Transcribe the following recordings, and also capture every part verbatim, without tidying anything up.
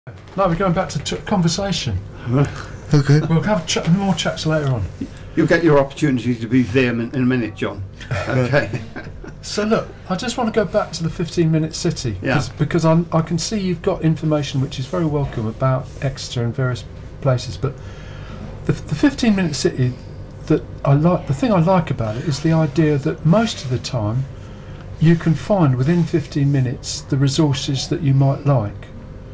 No, we're going back to ch conversation. Okay. We'll have ch more chats later on. You'll get your opportunity to be vehement in a minute, John. Okay. So look, I just want to go back to the fifteen minute city, Yeah. because I'm, I can see you've got information which is very welcome about Exeter and various places, but the, the fifteen minute city, that I like, the thing I like about it is the idea that most of the time you can find within fifteen minutes the resources that you might like.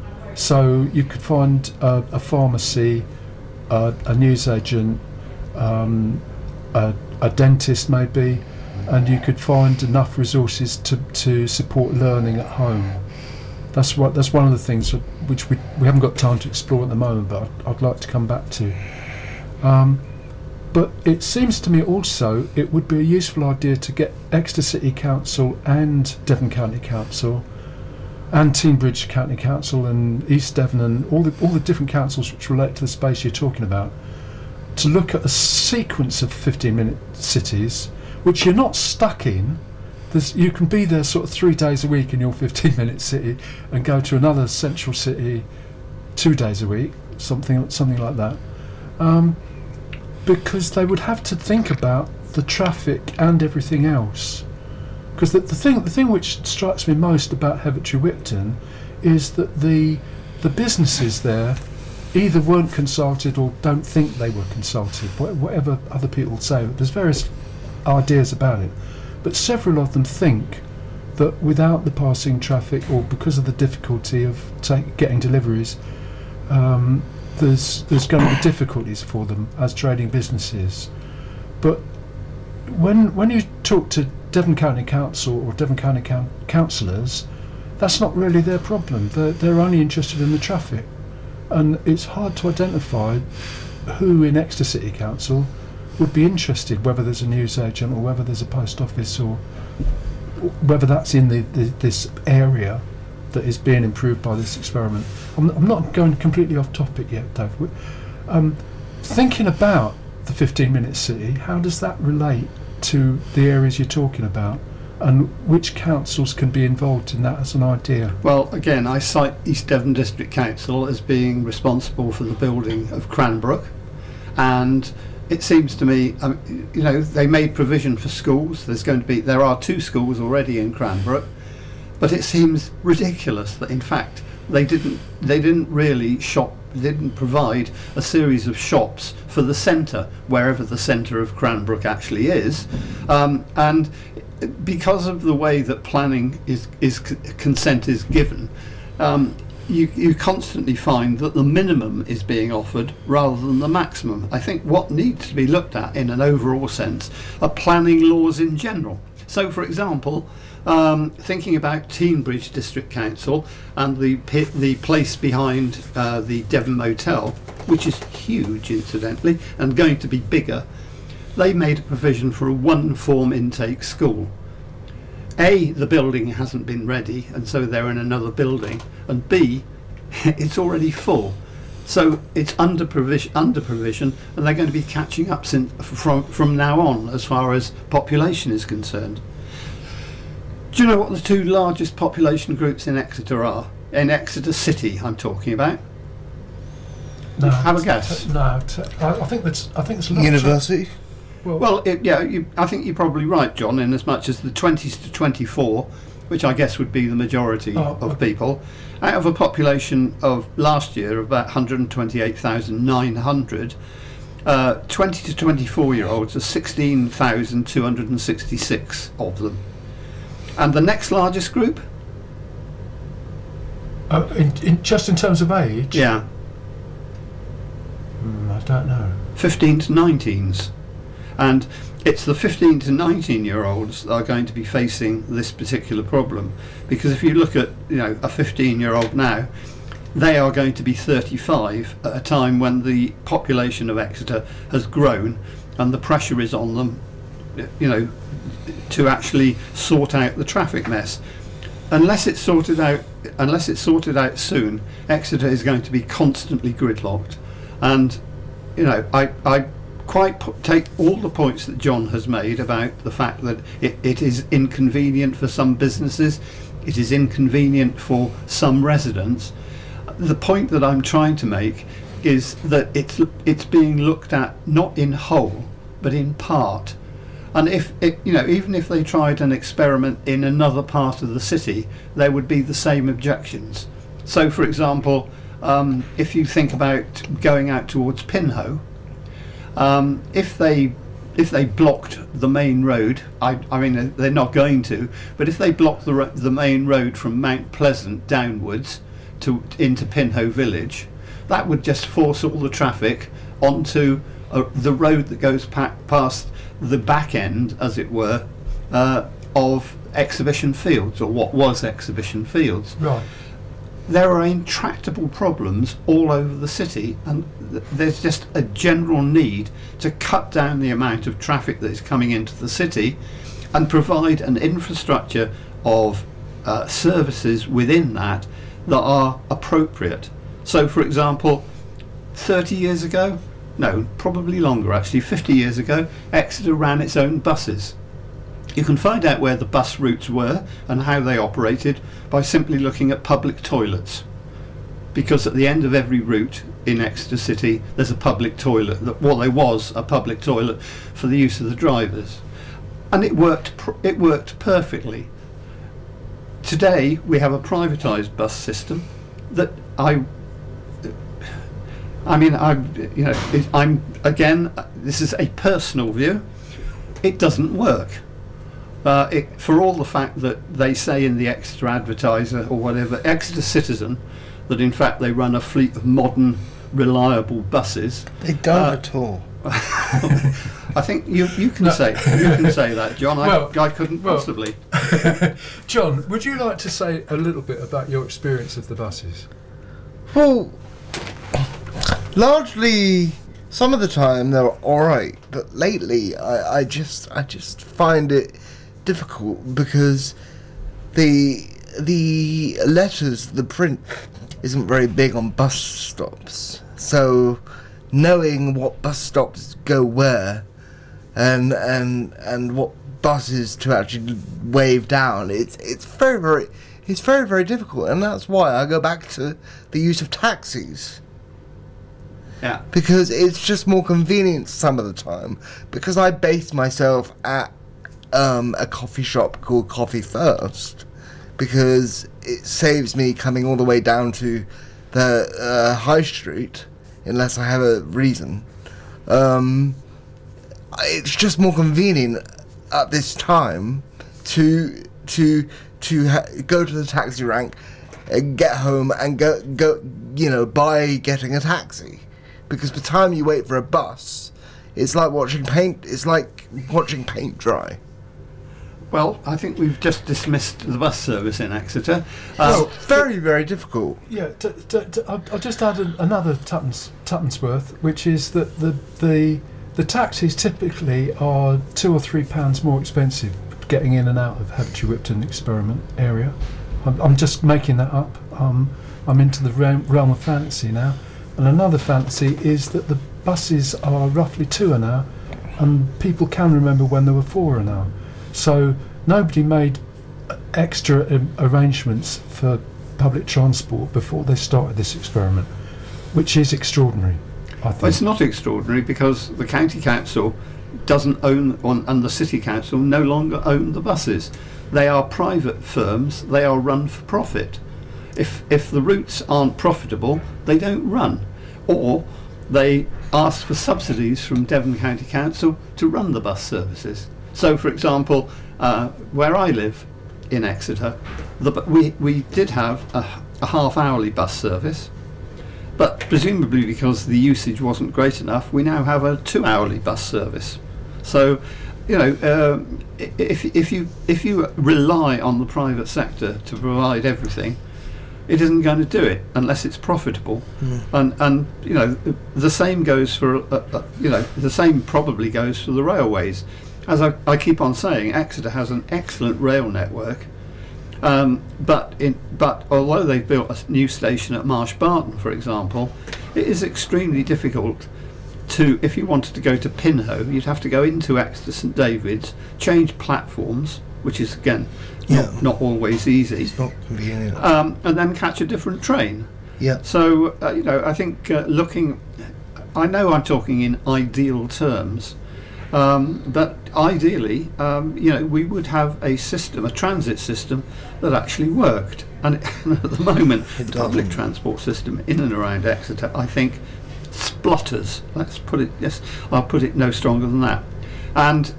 So you could find a, a pharmacy, a, a newsagent, um, a, a dentist maybe, and you could find enough resources to, to support learning at home. That's what that's one of the things which we, we haven't got time to explore at the moment, but I'd, I'd like to come back to. Um, but it seems to me also it would be a useful idea to get Exeter City Council and Devon County Council and Teignbridge County Council and East Devon and all the all the different councils which relate to the space you're talking about, to look at a sequence of fifteen minute cities which you're not stuck in. There's, you can be there sort of three days a week in your fifteen minute city and go to another central city two days a week, something something like that, um, because they would have to think about the traffic and everything else. Because the, the thing the thing which strikes me most about Heavitree Wipton is that the the businesses there either weren't consulted or don't think they were consulted, whatever other people say. There's various ideas about it, but several of them think that without the passing traffic, or because of the difficulty of take, getting deliveries, um, there's there's going to be difficulties for them as trading businesses. But when when you talk to Devon County Council or Devon County Coun councillors, that's not really their problem. They're, they're only interested in the traffic, and it's hard to identify who in Exeter City Council would be interested, whether there's a newsagent or whether there's a post office, or whether that's in the, the, this area that is being improved by this experiment. I'm, I'm not going completely off topic yet, Dave. Um, thinking about the fifteen minute city, how does that relate to the areas you're talking about, and which councils can be involved in that as an idea? Well, again, I cite East Devon District Council as being responsible for the building of Cranbrook, and it seems to me, um, you know, they made provision for schools. There's going to be, there are two schools already in Cranbrook, but it seems ridiculous that in fact they didn't, they didn't really shop, didn't provide a series of shops for the centre, wherever the centre of Cranbrook actually is, um, and because of the way that planning is, is consent is given, um, You, you constantly find that the minimum is being offered rather than the maximum. I think what needs to be looked at in an overall sense are planning laws in general. So, for example, um, thinking about Teignbridge District Council and the pit, the place behind uh, the Devon Motel, which is huge incidentally and going to be bigger, they made a provision for a one form intake school. A, the building hasn't been ready, and so they're in another building, and B, it's already full. So it's under provision, under provision, and they're going to be catching up since, from, from now on as far as population is concerned. Do you know what the two largest population groups in Exeter are? In Exeter City, I'm talking about. No, Have a guess. No, I think that's I think it's University. Well, Well, it, yeah, you, I think you're probably right, John, in as much as the twenties to twenty-four, which I guess would be the majority Oh, of okay. people, out of a population of last year of about one hundred twenty-eight thousand nine hundred, uh, twenty to twenty-four year olds are sixteen thousand two hundred sixty-six of them. And the next largest group? uh, in, in, just in terms of age, Yeah, mm, I don't know. fifteen to nineteens. And it's the fifteen to nineteen year olds that are going to be facing this particular problem, because if you look at, you know, a fifteen year old now, they are going to be thirty-five at a time when the population of Exeter has grown and the pressure is on them, you know, to actually sort out the traffic mess. Unless it's sorted out, unless it's sorted out soon, Exeter is going to be constantly gridlocked. And you know, I, I quite p take all the points that John has made about the fact that it, it is inconvenient for some businesses, it is inconvenient for some residents, the point that I'm trying to make is that it's it's being looked at not in whole but in part. And if it, you know, even if they tried an experiment in another part of the city, there would be the same objections. So, for example, um, if you think about going out towards Pinhoe, um, if they if they blocked the main road, I, I mean they're not going to, but if they blocked the ro the main road from Mount Pleasant downwards to into Pinhoe Village, that would just force all the traffic onto uh, the road that goes pa past the back end, as it were, uh, of Exhibition Fields, or what was Exhibition Fields. Right. There are intractable problems all over the city, and th there's just a general need to cut down the amount of traffic that is coming into the city and provide an infrastructure of uh, services within that that are appropriate. So, for example, thirty years ago, no, probably longer actually, fifty years ago, Exeter ran its own buses. You can find out where the bus routes were and how they operated by simply looking at public toilets. Because at the end of every route in Exeter City, there's a public toilet. Well, there was a public toilet for the use of the drivers. And it worked, pr it worked perfectly. Today, we have a privatised bus system that I I mean, I, you know, it, I'm again. This is a personal view. It doesn't work. Uh, it, for all the fact that they say in the Exeter Advertiser or whatever, Exeter Citizen, that in fact they run a fleet of modern, reliable buses. They don't uh, at all. I think you you can No. say you can say that, John. Well, I I couldn't well. possibly. John, would you like to say a little bit about your experience of the buses? Well, largely, some of the time they're all right, but lately I, I just I just find it difficult because the the letters, the print isn't very big on bus stops. So knowing what bus stops go where and and and what buses to actually wave down, it's it's very very it's very very difficult, and that's why I go back to the use of taxis. Yeah. Because it's just more convenient some of the time. Because I base myself at um, a coffee shop called Coffee First. Because it saves me coming all the way down to the uh, high street, unless I have a reason. Um, it's just more convenient at this time to to to ha go to the taxi rank, and get home and go go you know by getting a taxi. Because by the time you wait for a bus, it's like watching paint. It's like watching paint dry. Well, I think we've just dismissed the bus service in Exeter. Oh, Um, very, very difficult. Yeah, t t t I'll I'll just add an, another tuppence, tuppence worth, which is that the the the taxis typically are two or three pounds more expensive getting in and out of Havertry Whipton experiment area. I'm, I'm just making that up. Um, I'm into the realm, realm of fantasy now. And another fantasy is that the buses are roughly two an hour, and people can remember when they were four an hour. So nobody made extra um, arrangements for public transport before they started this experiment, which is extraordinary, I think. Well, it's not extraordinary because the county council doesn't own, on, and the city council no longer own the buses. They are private firms. They are run for profit. If if the routes aren't profitable, they don't run, or they ask for subsidies from Devon County Council to run the bus services. So, for example, uh, where I live in Exeter, the, we we did have a, a half-hourly bus service, but presumably because the usage wasn't great enough, we now have a two-hourly bus service. So, you know, um, if if you if you rely on the private sector to provide everything, it isn't going to do it unless it's profitable. Mm. And and you know, the same goes for uh, uh, you know the same probably goes for the railways. As I, I keep on saying, Exeter has an excellent rail network, um, but in but although they've built a new station at Marsh Barton, for example, it is extremely difficult to, if you wanted to go to Pinhoe, you'd have to go into Exeter St David's, change platforms, which is again Yeah. not, not always easy, It's not convenient. um, and then catch a different train. Yeah. So, uh, you know, I think uh, looking, I know I'm talking in ideal terms, um, but ideally, um, you know, we would have a system, a transit system that actually worked. And at the moment, It the public doesn't. transport system in and around Exeter, I think, splutters. Let's put it, yes, I'll put it no stronger than that. And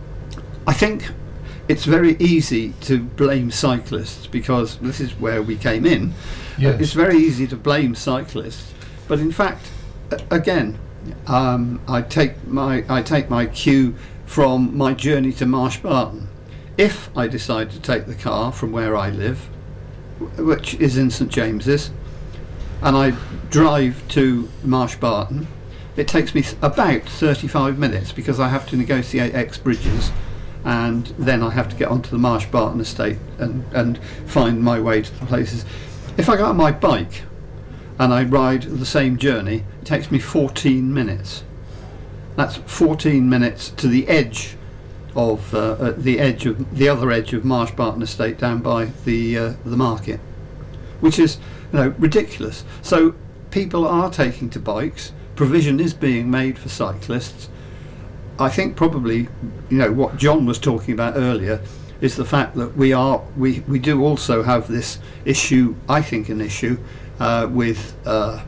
I think it's very easy to blame cyclists, because this is where we came in. Yes. It's very easy to blame cyclists, but in fact, a- again, um, I take my I take my cue from my journey to Marsh Barton. If I decide to take the car from where I live, w- which is in St James's, and I drive to Marsh Barton, it takes me th- about thirty-five minutes, because I have to negotiate X bridges, and then I have to get onto the Marsh Barton estate and, and find my way to the places. If I go on my bike and I ride the same journey, it takes me fourteen minutes. That's fourteen minutes to the edge of uh, uh, the edge of the other edge of Marsh Barton estate, down by the uh, the market, which is, you know, ridiculous. So people are taking to bikes. Provision is being made for cyclists. I think probably, you know, what John was talking about earlier is the fact that we are we, we do also have this issue, I think an issue, uh, with uh,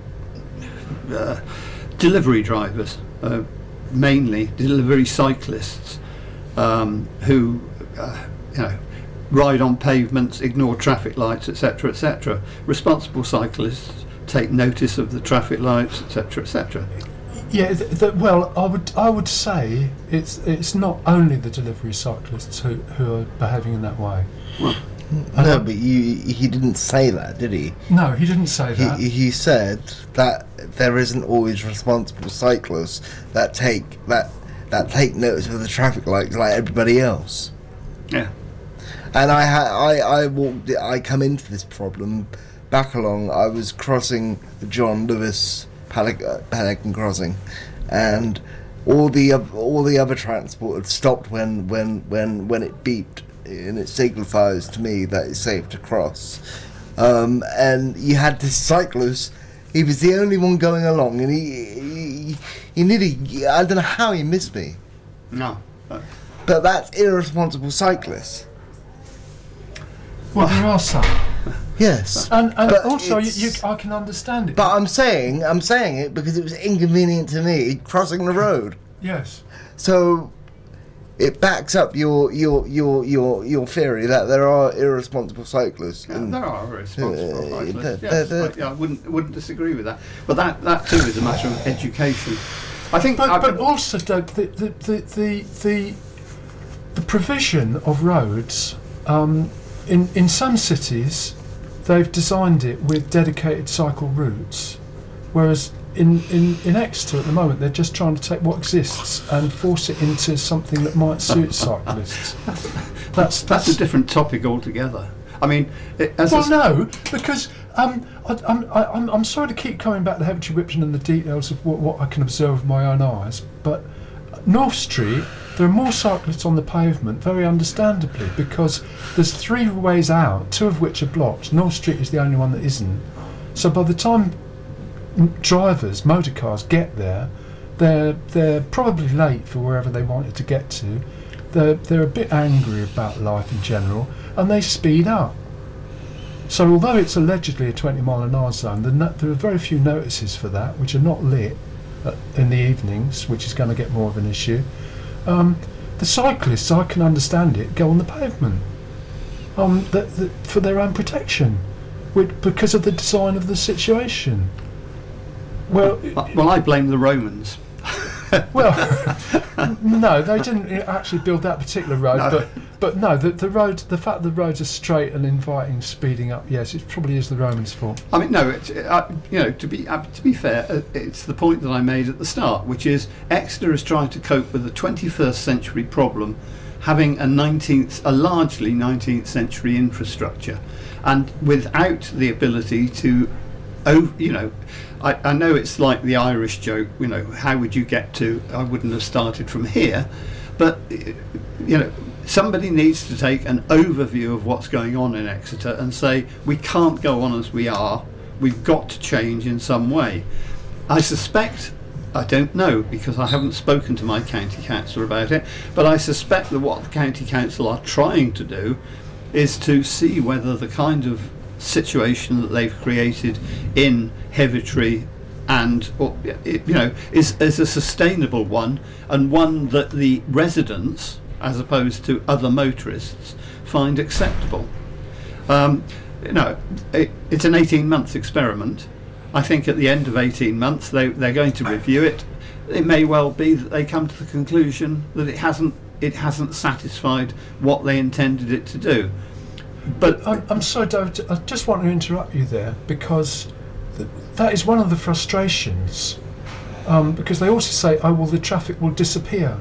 uh, delivery drivers, uh, mainly delivery cyclists, um, who uh, you know, ride on pavements, ignore traffic lights, et cetera, et cetera. Responsible cyclists take notice of the traffic lights, et cetera, et cetera. Yeah, th- th- well, I would I would say it's it's not only the delivery cyclists who, who are behaving in that way. Well, No, but you, he didn't say that, did he? No, he didn't say that. He, he said that there isn't always responsible cyclists that take that that take notice of the traffic lights like everybody else. yeah. And I ha- I I walked I come into this problem back along. I was crossing the John Lewis Pelic- uh, Pelican Crossing, and all the oth- all the other transport had stopped when when when when it beeped, and it signifies to me that it's safe to cross. Um, and you had this cyclist. He was the only one going along, and he he, he nearly, I don't know how he missed me. No. But But that's irresponsible cyclists. Well, there are some, Yes. and and But also you, you, it's- I can understand it. But I'm saying, I'm saying it because it was inconvenient to me crossing the road. yes, So it backs up your your your your your theory that there are irresponsible cyclists. yeah, and- there are responsible Uh, cyclists. the- Yes, the- I, yeah, I wouldn't wouldn't disagree with that. But that that too is a matter of education. I think. I, but but also Doug, the the the the the, the provision of roads um, in in some cities, they've designed it with dedicated cycle routes, whereas in, in, in Exeter at the moment they're just trying to take what exists and force it into something that might suit cyclists. That's that's a different topic altogether. I mean, it, as well, a, no, because um, I, I'm, I, I'm I'm sorry to keep coming back to Heavitree Whipton and the details of what, what I can observe with my own eyes, but North Street, there are more cyclists on the pavement, very understandably, because there's three ways out, two of which are blocked. North Street is the only one that isn't. So by the time m- drivers, motor cars, get there, they're they're probably late for wherever they wanted to get to. They're they're a bit angry about life in general, and they speed up. So although it's allegedly a twenty mile an hour zone, the no- there are very few notices for that, which are not lit uh, in the evenings, which is going to get more of an issue. Um, the cyclists, I can understand it, go on the pavement um, the, the, for their own protection, which, because of the design of the situation. Well, well, I blame the Romans. well, no, they didn't actually build that particular road, No. but but no, the the road, the fact the roads are straight and inviting speeding up, yes, it probably is the Romans' fault. I mean, no, it's, uh, you know, to be uh, to be fair, uh, it's the point that I made at the start, which is Exeter is trying to cope with a twenty-first century problem, having a nineteenth, a largely nineteenth century infrastructure, and without the ability to, oh, you know, I, I know it's like the Irish joke, you know, how would you get to? I wouldn't have started from here, but you know. Somebody needs to take an overview of what's going on in Exeter and say, we can't go on as we are, we've got to change in some way. I suspect, I don't know because I haven't spoken to my county councillor about it, but I suspect that what the county council are trying to do is to see whether the kind of situation that they've created in Heavitree and or, it, you know is, is a sustainable one, and one that the residents, as opposed to other motorists, find acceptable. Um, you know, it, it's an eighteen month experiment. I think at the end of eighteen months they, they're going to review it. It may well be that they come to the conclusion that it hasn't it hasn't satisfied what they intended it to do. But I'm, I'm sorry, David, I just want to interrupt you there, because th that is one of the frustrations, um, because they also say, oh well, the traffic will disappear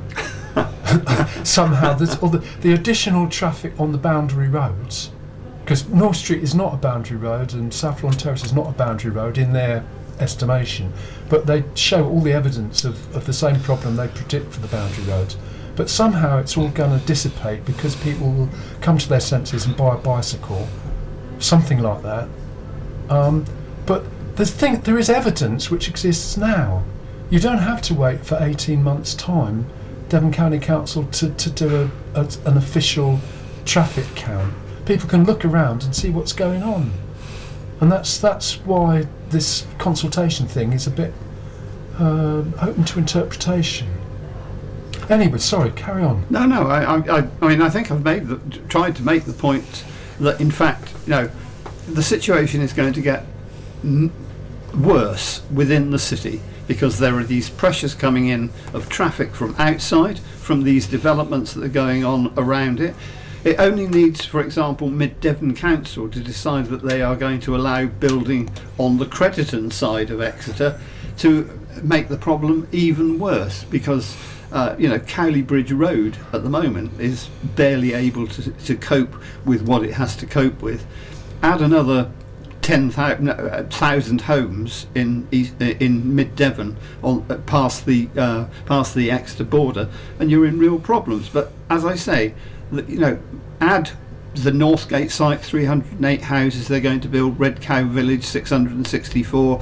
somehow, there's, or the, the additional traffic on the boundary roads, because North Street is not a boundary road and South Lawn Terrace is not a boundary road in their estimation, but they show all the evidence of, of the same problem they predict for the boundary roads. But somehow it's all going to dissipate because people will come to their senses and buy a bicycle, something like that. Um, but the thing, there is evidence which exists now. You don't have to wait for eighteen months' time, Devon County Council, to, to do a, a, an official traffic count. People can look around and see what's going on. And that's, that's why this consultation thing is a bit uh, open to interpretation. Anyway, sorry, carry on. No, no. I, I, I mean, I think I've made the, tried to make the point that, in fact, you know, the situation is going to get n worse within the city because there are these pressures coming in of traffic from outside, from these developments that are going on around it. It only needs, for example, Mid Devon Council to decide that they are going to allow building on the Crediton side of Exeter to make the problem even worse, because Uh, you know, Cowley Bridge Road at the moment is barely able to, to cope with what it has to cope with. Add another ten thousand homes in East, uh, in Mid Devon, on uh, past the uh, past the Exeter border, and you're in real problems. But as I say, the, you know, add the Northgate site, three hundred and eight houses they're going to build. Red Cow Village, six hundred and sixty-four.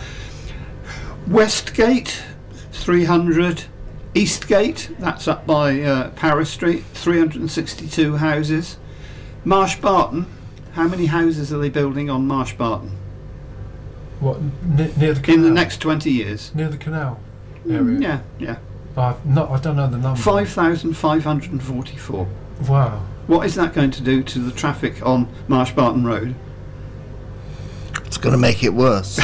Westgate, three hundred. Eastgate, that's up by uh, Paris Street, three hundred and sixty-two houses. Marsh Barton, how many houses are they building on Marsh Barton? What, n near the canal? In the next twenty years? Near the canal area? Mm, yeah, yeah. I've not, I don't know the number. five thousand five hundred and forty-four. Wow. What is that going to do to the traffic on Marsh Barton Road? It's going to make it worse.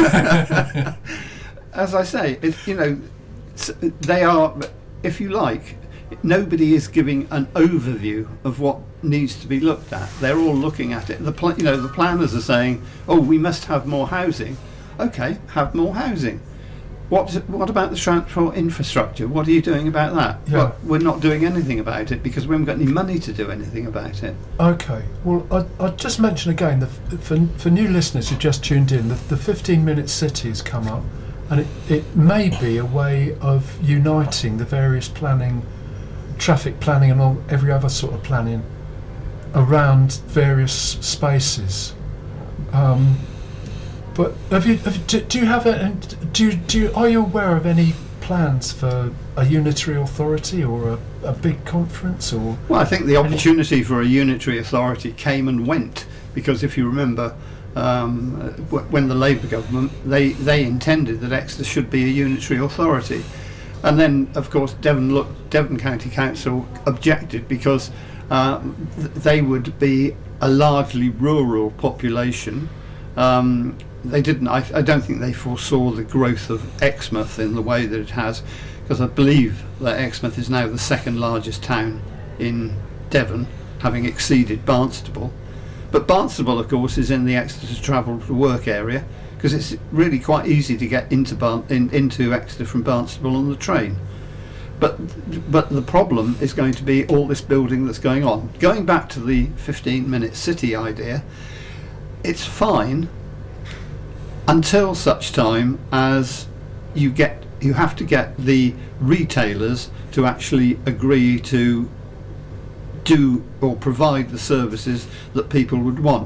As I say, it, you know, they are, if you like, nobody is giving an overview of what needs to be looked at. They're all looking at it. The pl you know, the planners are saying, "Oh, we must have more housing." Okay, have more housing. What what about the transport infrastructure? What are you doing about that? Yeah. Well, we're not doing anything about it because we haven't got any money to do anything about it. Okay. Well, I I'll just mention again, the, for for new listeners who just tuned in, the, the fifteen minute city has come up. And it, it may be a way of uniting the various planning, traffic planning and all, every other sort of planning around various spaces. Um, but have you, have, do, do you have a, do you, do you, are you aware of any plans for a unitary authority or a, a big conference? Or well, I think the opportunity for a unitary authority came and went, because if you remember, Um, when the Labour government, they, they intended that Exeter should be a unitary authority, and then of course Devon, look, Devon County Council objected because uh, th they would be a largely rural population. Um, they didn't. I, I don't think they foresaw the growth of Exmouth in the way that it has, because I believe that Exmouth is now the second largest town in Devon, having exceeded Barnstaple. But Barnstaple, of course, is in the Exeter to travel to work area, because it's really quite easy to get into Barn in, into Exeter from Barnstaple on the train. But but the problem is going to be all this building that's going on. Going back to the fifteen minute city idea, it's fine until such time as you get you have to get the retailers to actually agree to do or provide the services that people would want.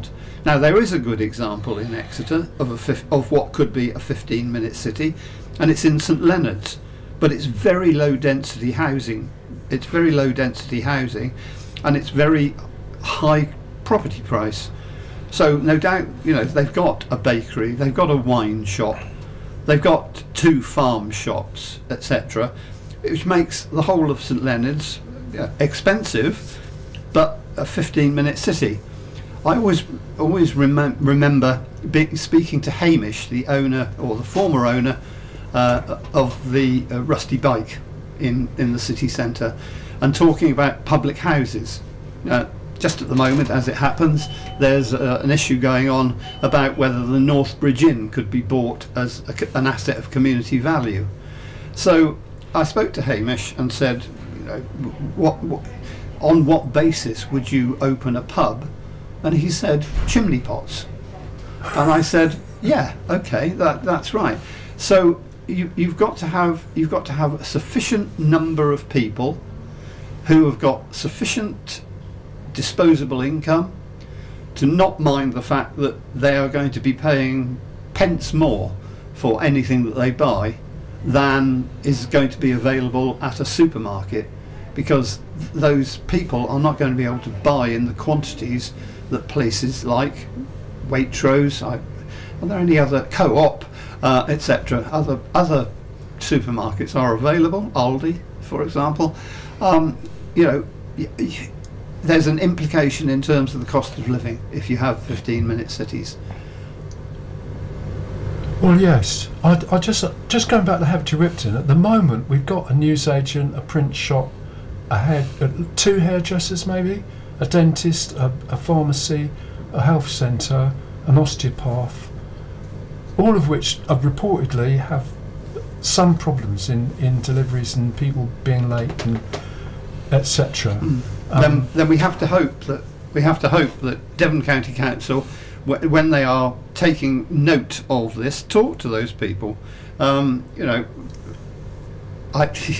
Now there is a good example in Exeter of a fif of what could be a fifteen minute city, and it's in St Leonard's, but it's very low density housing. It's very low density housing, and it's very high property price. So no doubt, you know, they've got a bakery, they've got a wine shop, they've got two farm shops, et cetera, which makes the whole of St Leonard's uh, expensive, but a fifteen minute city. I always always remem remember be speaking to Hamish, the owner or the former owner uh, of the uh, Rusty Bike in in the city centre, and talking about public houses. Uh, just at the moment, as it happens, there's uh, an issue going on about whether the North Bridge Inn could be bought as a, an asset of community value. So I spoke to Hamish and said, you know, what, what on what basis would you open a pub? And he said, chimney pots. And I said, yeah, okay, that that's right. So you, you've got to have you've got to have a sufficient number of people who have got sufficient disposable income to not mind the fact that they are going to be paying pence more for anything that they buy than is going to be available at a supermarket, because those people are not going to be able to buy in the quantities that places like Waitrose, I, are there any other Co-op, uh, et cetera, other other supermarkets are available, Aldi, for example. Um, you know, y y there's an implication in terms of the cost of living if you have fifteen minute cities. Well, yes. I, I just just going back to Haverty Ripton. At the moment, we've got a newsagent, a print shop, a hair, uh, two hairdressers, maybe, a dentist, a, a pharmacy, a health centre, an osteopath, all of which have reportedly have some problems in in deliveries and people being late and et cetera. Mm. Um, then, then we have to hope that we have to hope that Devon County Council, w when they are taking note of this, talk to those people. Um, you know, I,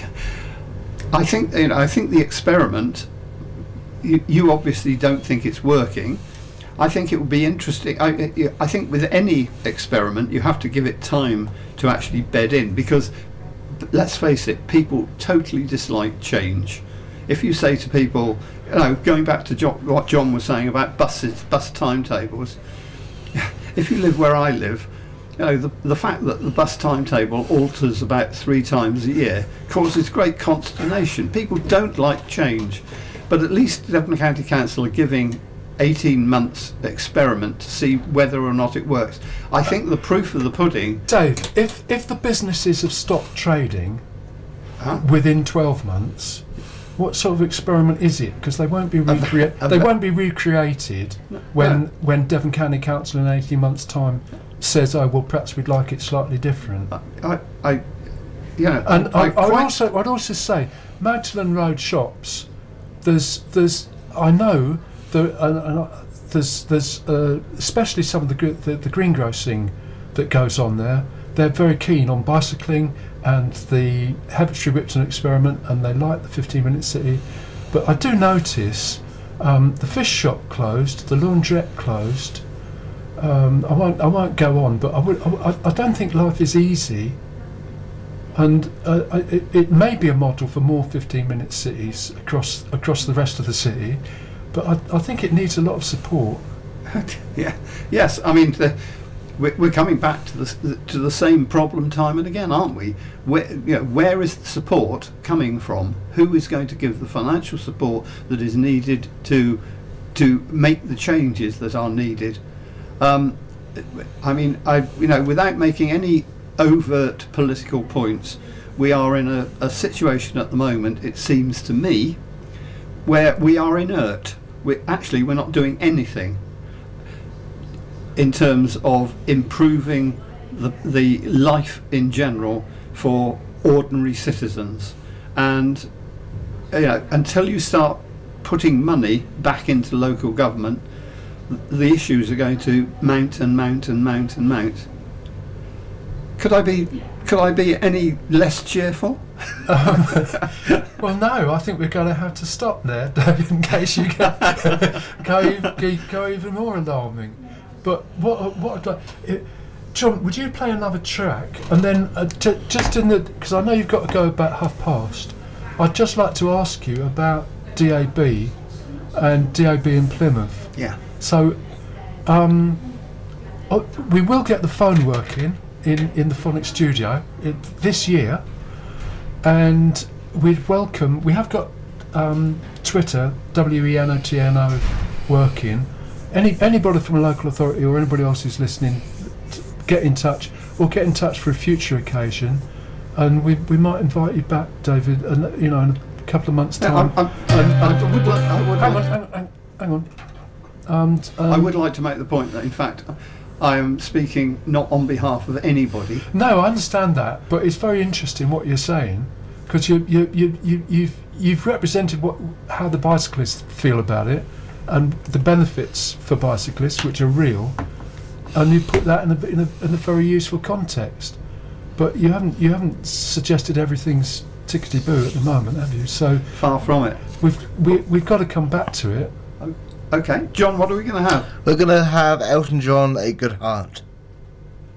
I think you know, I think the experiment. You, you obviously don't think it's working. I think it would be interesting. I, I think with any experiment, you have to give it time to actually bed in, because let's face it, people totally dislike change. If you say to people, you know, going back to John, what John was saying about buses, bus timetables, if you live where I live, you know, the, the fact that the bus timetable alters about three times a year causes great consternation. People don't like change, but at least Devon County Council are giving eighteen months experiment to see whether or not it works. I think the proof of the pudding... Dave, if, if the businesses have stopped trading Huh? within twelve months, what sort of experiment is it? Because they won't be recrea they won't be recreated when No. when Devon County Council in eighteen months' time says, "Oh well, perhaps we'd like it slightly different." I, I, you know, And I, I, I would quite- also I'd also say Magdalen Road shops. There's there's I know there uh, uh, there's there's uh, especially some of the, gr- the the greengrocing that goes on there. They're very keen on bicycling and the Haverty Ripton experiment, and they like the fifteen minute city. But I do notice um, the fish shop closed, the laundrette closed. Um, I won't I won't go on, but I would I, I don't think life is easy. And uh, I- it, it may be a model for more fifteen minute cities across across the rest of the city, but I, I think it needs a lot of support. yeah, yes. I mean, the, we're, we're coming back to the to the same problem time and again, aren't we? Where you know, where is the support coming from? Who is going to give the financial support that is needed to to make the changes that are needed? Um, I mean, I you know, without making any overt political points, we are in a, a situation at the moment, it seems to me, where we are inert. We actually we're not doing anything in terms of improving the, the life in general for ordinary citizens. And you know, until you start putting money back into local government, the issues are going to mount and mount and mount and mount. Could I be Could I be any less cheerful? Um, well, no, I think we're going to have to stop there, David, in case you go, go, go, go even more alarming. But what, what I'd like, it, Jon, would you play another track? And then, uh, j- just in the, because I know you've got to go about half past, I'd just like to ask you about D A B and D A B in Plymouth. Yeah. So, um, oh, we will get the phone working in, in the Phonics studio it, this year, and we'd welcome, we have got um, Twitter, W E N O T N O, working. Any Anybody from a local authority or anybody else who's listening, t- get in touch, or get in touch for a future occasion, and we we might invite you back, David, and you know, in a couple of months' Yeah, time. I'm, I'm, And- I and- would like, I would hang on, like, hang on, hang hang on. And, um, I would like to make the point that, in fact, I am speaking not on behalf of anybody. No, I understand that, but it's very interesting what you're saying, because you, you, you, you, you've you've represented what how the bicyclists feel about it, and the benefits for bicyclists, which are real, and you put that in a in a, in a very useful context. But you haven't you haven't suggested everything's tickety boo at the moment, have you? So Far from it. we've we, we've got to come back to it. Okay, Jon, what are we going to have? We're going to have Elton John, A Good Heart.